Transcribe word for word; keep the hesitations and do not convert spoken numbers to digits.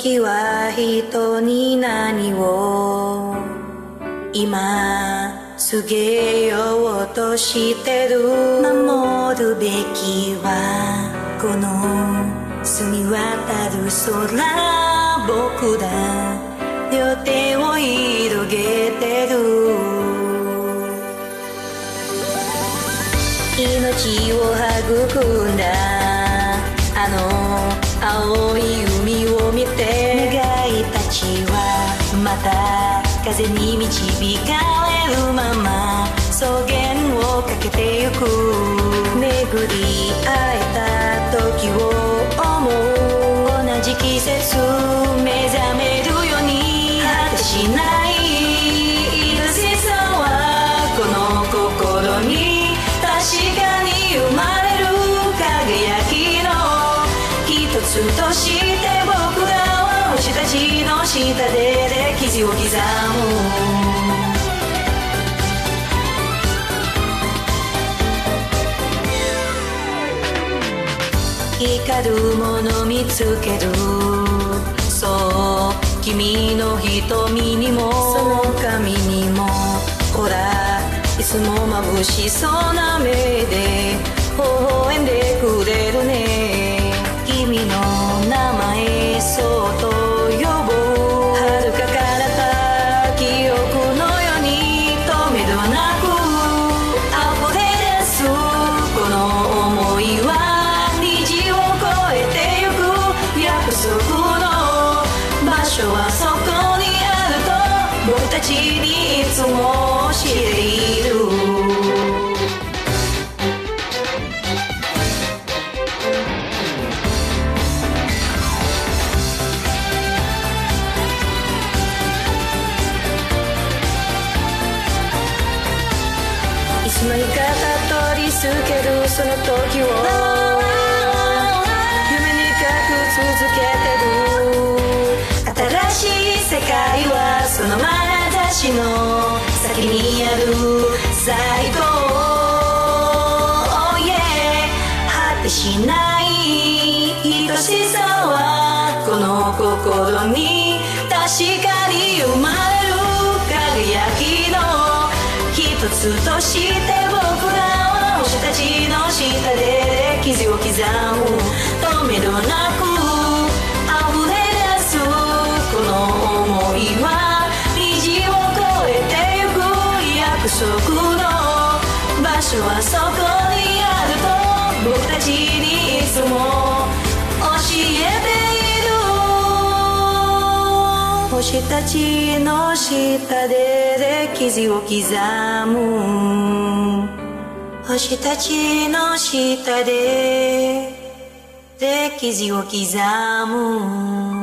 時は人に何を今告げようとしてる。守るべきはこの澄み渡る空、僕だ両手を広げてる。命を育んだあの青い海を見て、願いたちはまた風に導かれるまま草原を駆けてゆく。巡り会えた時を思う。同じ季節目覚めるように果てしない愛しさはこの心に確かに生まれる。輝きの一つとして僕らは星たちの下で歴史を刻む。光るもの見つける。そう君の瞳にもその髪にも、ほらいつも眩しそうな目で微笑んでくれるね。君の名前そっと呼ぼう。遥か彼方記憶のように止めどなく溢れ出す。この想いは虹を越えてゆく。約束の場所はそこにあると僕たちにいつも教えている。いつの日かたどり着けるその時を夢に書く続けてる。新しい世界はその眼差しの先にある最高、oh yeah、 果てしない愛しさはこの心に確かに生まれる。輝きの一つとして僕らは星たちの下で歴史を刻む。止めどなく溢れ出すこの想いは虹を越えてゆく。約束の場所はそこにあると僕たちにいつも教えている。星たちの下で歴史を刻む。星たちの下で歴史を刻む。